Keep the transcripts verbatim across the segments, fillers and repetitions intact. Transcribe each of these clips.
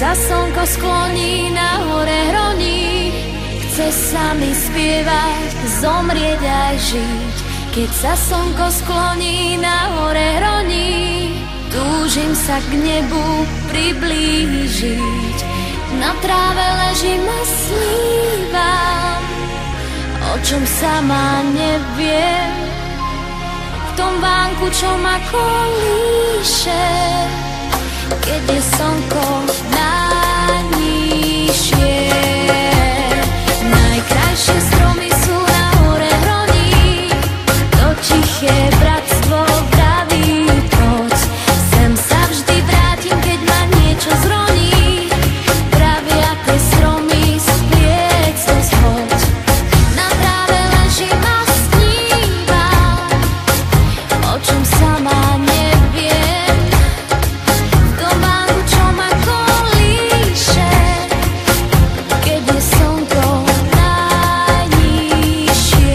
sa slnko skloní, na hore hroní, chce sa mi spievať, zomrieť aj žiť. Keď sa slnko skloní, na hore hroní, túžim sa k nebu priblížiť. Na tráve ležím a snívam, o čom sama neviem, v tom vánku, čo ma kolíše. Keď je slnko najnižšie, najkrajšie stromy sú na hore hroní, to tiché bratstvo vraví poď. Sem sa vždy vrátim, keď ma niečo zroní, pravia tie stromy splieť so zhoď. Na tráve ležím a snívam, o čom sama neviem, v tom vánku, čo ma kolíše. Keď je slnko najnižšie.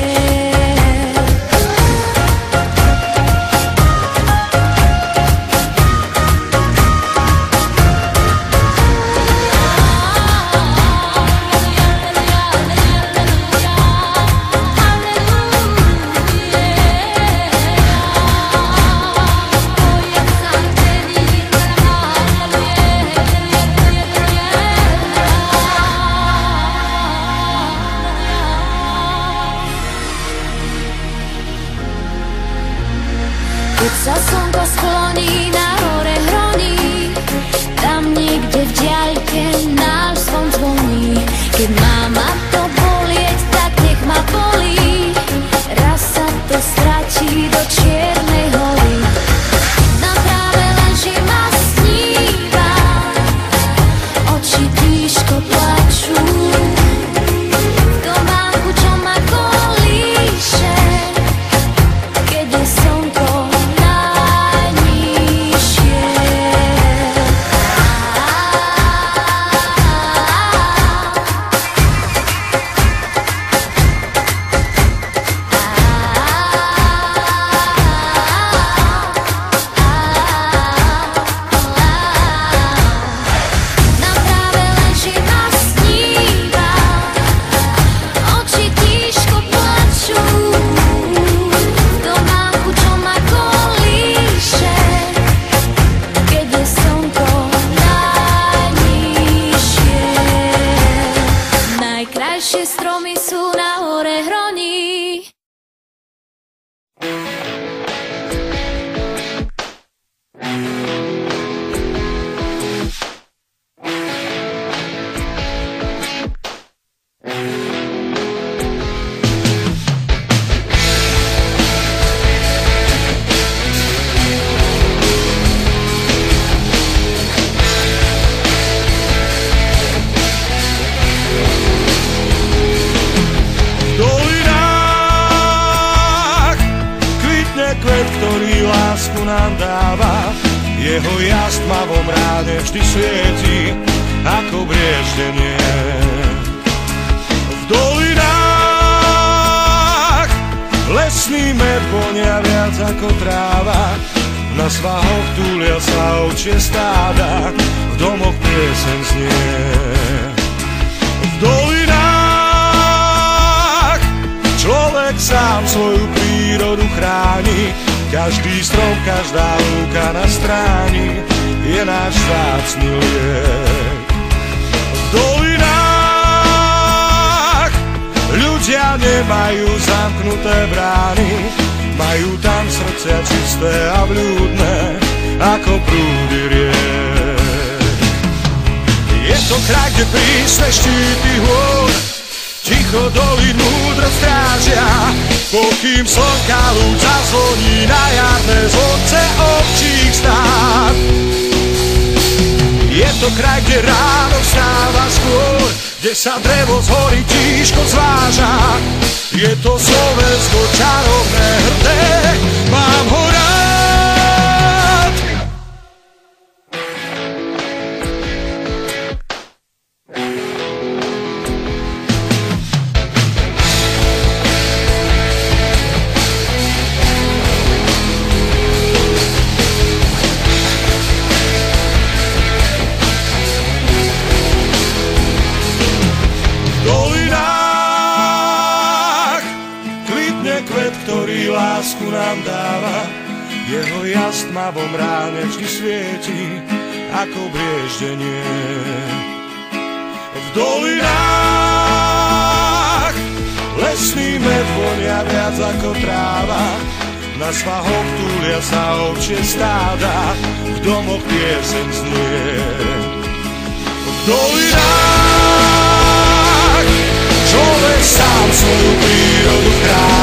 Keď sa slnko skloní, na hore hroní, tam niekde v diaľke náš zvon zvoní. Keď má ma to bolieť, tak nech ma bolí, raz sa to stratí do čiernej hory. Na tráve ležím a snívam, oči tížko plačú, v tom vánku, čo ma kolíše. Keď je slnko najnižšie. Na tráve ležím a snívam, oči tížko plačú, v tom vánku, čo ma kolíše. Keď je slnko najnižšie, najkrajšie stromy sú na hore hroní. V dolinách kvitne kvet, ktorý lásku nám dáva. Jeho jas v tmavom ráne vždy svieti ako brieždenie. V dolinách lesný med vonia viac ako tráva, na svahoch túlia sa ovčie stáda, v domoch pieseň znie. V dolinách človek sám svoju prírodu chráni, každý strom, každá lúka na stráni je náš vzácny liek. V dolinách ľudia nemajú zamknuté brány, majú tam srdcia čisté a vľúdne ako prúdy riek. Je to kraj, kde prísne štíty hôr ticho dolín múdro strážia, pokým slnka lúč zazvoní na jarné zvonce ovčích stát. Je to kraj, kde ráno vstáva skôr, kde sa drevo z hory tížko zváža. Je to Slovensko čarovné, hrdé, mám ho rád. ktorý lásku nám dáva. Jeho jas v tmavom ráne vždy svieti ako brieždenie. V dolinách lesný med vonia viac ako tráva. Na svahoch túlia sa ovčie stáda, v domoch pieseň znie. V dolinách človek sám svoju prírodu chráni.